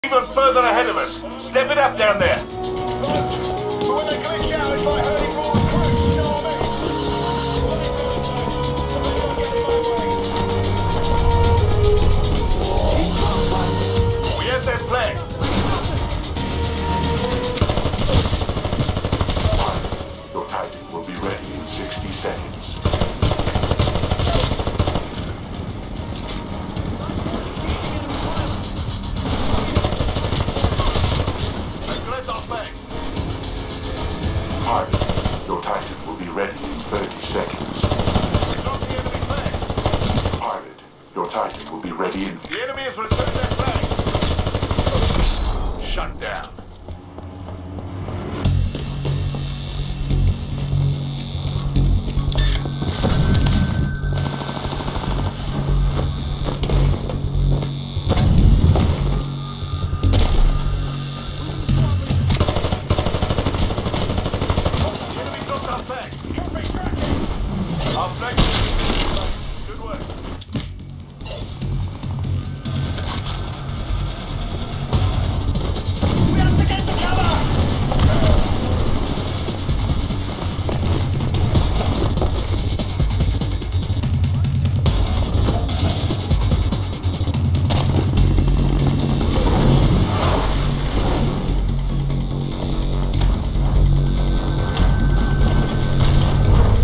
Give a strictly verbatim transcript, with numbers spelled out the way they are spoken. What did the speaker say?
Even further ahead of us. Step it up down there. But when they glitch out, it's like hurting more recruits, you know what I mean? We have their flag. Your Titan will be ready in sixty seconds. Pilot, your Titan will be ready in thirty seconds. We got the enemy flag. Pilot, your Titan will be ready in... The enemy has returned their flag. Shut down.